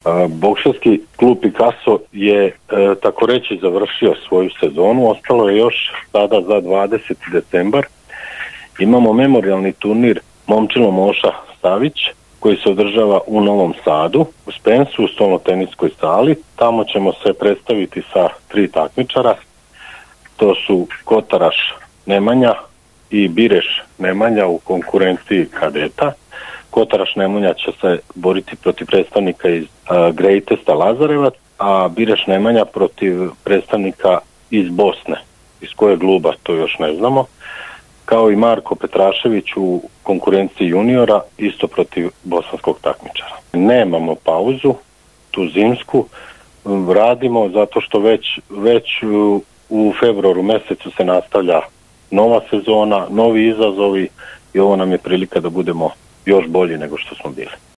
Bokserski klub Picasso je tako reći završio svoju sezonu, ostalo je još sada za 20. decembar. Imamo memorijalni turnir Momčilo Moša Savić koji se održava u Novom Sadu, u Spensu, u stolnoteniskoj sali. Tamo ćemo se predstaviti sa 3 takmičara. To su Kotaraš Nemanja i Bireš Nemanja u konkurenciji kadeta. Kotaraš Nemanja će se boriti protiv predstavnika iz Greatesta Lazarevac, a Bireš Nemanja protiv predstavnika iz Bosne, iz kojeg kluba to još ne znamo, kao i Marko Petrašević u konkurenciji juniora, isto protiv bosanskog takmičara. Nemamo pauzu, tu zimsku, radimo zato što već u februaru mjesecu se nastavlja nova sezona, novi izazovi i ovo nam je prilika da budemo još bolji nego što smo bili.